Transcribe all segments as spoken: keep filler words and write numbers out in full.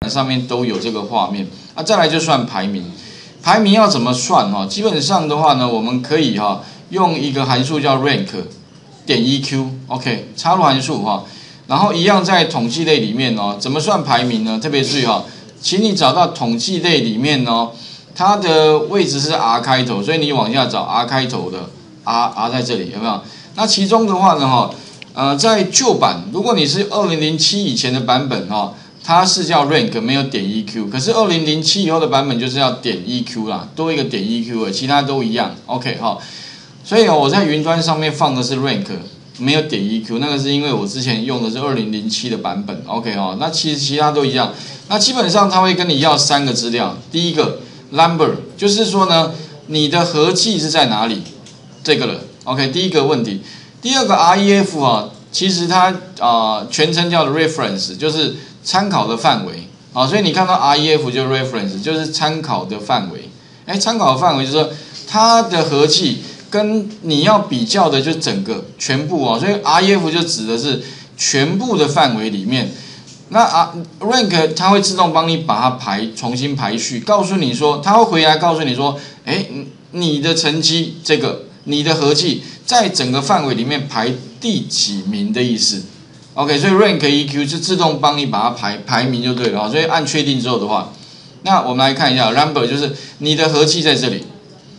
上面都有这个画面。啊，再来就算排名，排名要怎么算哈？基本上的话呢，我们可以哈用一个函数叫 rank 点 E Q，OK， 插入函数哈，然后一样在统计类里面哦，怎么算排名呢？特别注意哈，请你找到统计类里面哦，它的位置是 R 开头，所以你往下找 R 开头的 R R 在这里有没有？那其中的话呢哈，呃，在旧版，如果你是二零零七以前的版本哈。它是叫 rank 没有点 E Q， 可是二零零七以后的版本就是要点 E Q 啦，多一个点 E Q 的，其他都一样 ，OK 哈。所以哦，我在云端上面放的是 rank 没有点 E Q， 那个是因为我之前用的是二零零七的版本 ，OK 哈。那其实其他都一样，那基本上它会跟你要三个资料，第一个 number 就是说呢，你的合计是在哪里，这个了 ，OK， 第一个问题，第二个 R E F 啊，其实它啊、呃、全称叫做 reference， 就是参考的范围啊，所以你看到 R E F 就是 reference， 就是参考的范围。哎，参考的范围就是说它的合计跟你要比较的就是整个全部啊，所以 R E F 就指的是全部的范围里面。那啊 rank 它会自动帮你把它排重新排序，告诉你说，它会回来告诉你说，哎，你的成绩这个你的合计在整个范围里面排第几名的意思。OK， 所以 rank E Q 是自动帮你把它排排名就对了，所以按确定之后的话，那我们来看一下 number 就是你的合计在这里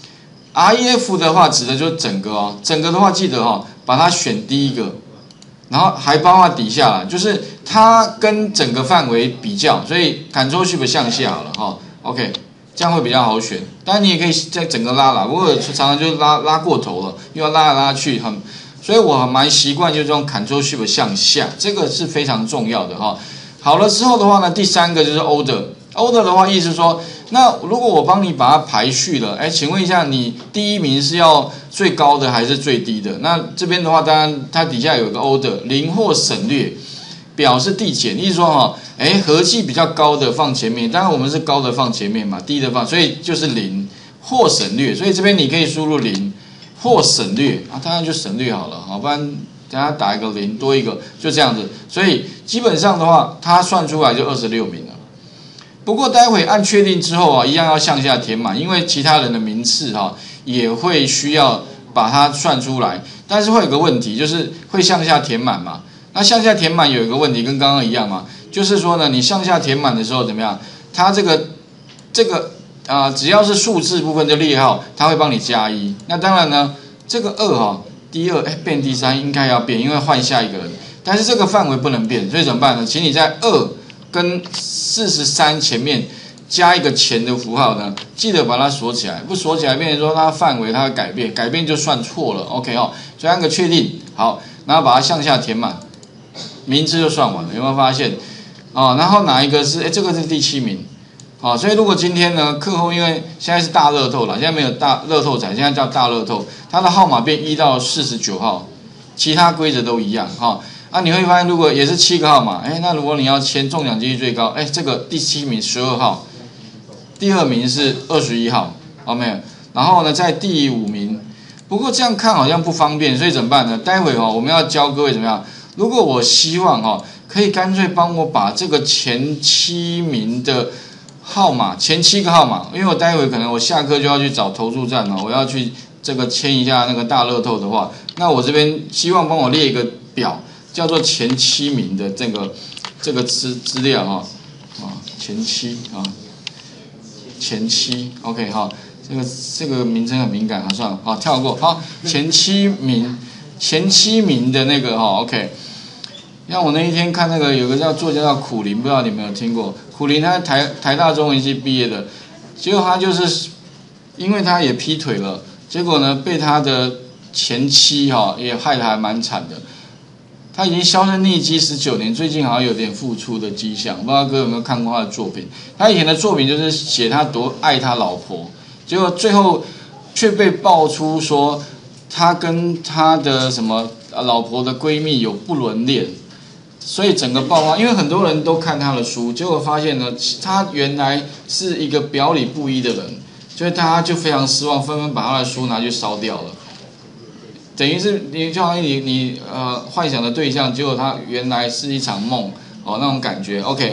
，R E F 的话指的就是整个哦，整个的话记得哈、哦，把它选第一个，然后还包括底下啦，就是它跟整个范围比较，所以 Ctrl Shift 向下好了哈、哦、，OK， 这样会比较好选。当然你也可以在整个拉啦，不过常常就拉拉过头了，又要拉来拉去很。所以我蛮习惯就是用 Ctrl Shift 向下，这个是非常重要的哈。好了之后的话呢，第三个就是 order。order 的话，意思说，那如果我帮你把它排序了，哎，请问一下，你第一名是要最高的还是最低的？那这边的话，当然它底下有个 order， 零或省略，表示递减，意思说哈，哎，合计比较高的放前面，当然我们是高的放前面嘛，低的放，所以就是零或省略，所以这边你可以输入零。或省略啊，当然就省略好了，好，不然等下打一个零多一个，就这样子。所以基本上的话，它算出来就二十六名了。不过待会按确定之后啊，一样要向下填满，因为其他人的名次哈、啊、也会需要把它算出来。但是会有个问题，就是会向下填满嘛。那向下填满有一个问题，跟刚刚一样嘛，就是说呢，你向下填满的时候怎么样？它这个这个。啊、呃，只要是数字部分就列号，它会帮你加一。那当然呢，这个二哈，第二哎变第三应该要变，因为换下一个人。但是这个范围不能变，所以怎么办呢？请你在二跟四十三前面加一个前的符号呢，记得把它锁起来，不锁起来变成说它范围它会改变，改变就算错了。OK 哦，所以按个确定，好，然后把它向下填满，名字就算完了。有没有发现？哦，然后哪一个是哎这个是第七名。好，所以如果今天呢，课后因为现在是大乐透了，现在没有大乐透彩，现在叫大乐透，它的号码变一到四十九号，其他规则都一样哈。啊，你会发现如果也是七个号码，哎，那如果你要签中奖几率最高，哎，这个第七名十二号，第二名是二十一号，好没有？然后呢，在第五名，不过这样看好像不方便，所以怎么办呢？待会哈，我们要教各位怎么样？如果我希望哈，可以干脆帮我把这个前七名的号码前七个号码，因为我待会可能我下课就要去找投注站嘛，我要去这个签一下那个大乐透的话，那我这边希望帮我列一个表，叫做前七名的这个这个资资料哈，啊前七啊前七 ，OK 哈，这个这个名称很敏感，好算了，好跳过，好前七名前七名的那个哈 ，OK。像我那一天看那个有个叫作家叫苦林，不知道你们有没有听过？苦林他台台大中文系毕业的，结果他就是因为他也劈腿了，结果呢被他的前妻哈、哦、也害得还蛮惨的。他已经销声匿迹十九年，最近好像有点复出的迹象，不知道各位有没有看过他的作品？他以前的作品就是写他多爱他老婆，结果最后却被爆出说他跟他的什么老婆的闺蜜有不伦恋。所以整个爆发，因为很多人都看他的书，结果发现呢，他原来是一个表里不一的人，所以大家就非常失望，纷纷把他的书拿去烧掉了。等于是你就好像你你呃幻想的对象，结果他原来是一场梦哦那种感觉。OK 哈，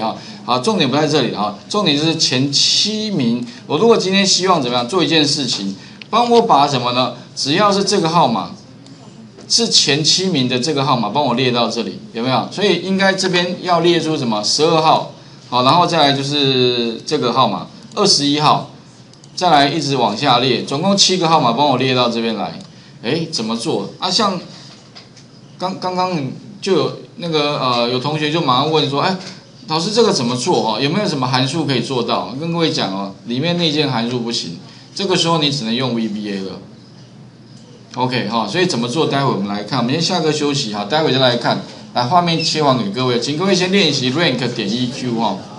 好，重点不在这里哈，重点就是前七名。我如果今天希望怎么样做一件事情，帮我把什么呢？只要是这个号码是前七名的这个号码，帮我列到这里，有没有？所以应该这边要列出什么？十二号，好，然后再来就是这个号码二十一号，再来一直往下列，总共七个号码，帮我列到这边来。哎，怎么做啊？像刚刚刚就有那个呃，有同学就马上问说，哎，老师这个怎么做哦？有没有什么函数可以做到？跟各位讲哦，里面那件函数不行，这个时候你只能用 V B A 了。OK 哈，所以怎么做？待会我们来看，我们先下课休息哈，待会再来看。来，画面切换给各位，请各位先练习 rank 点 E Q 哈。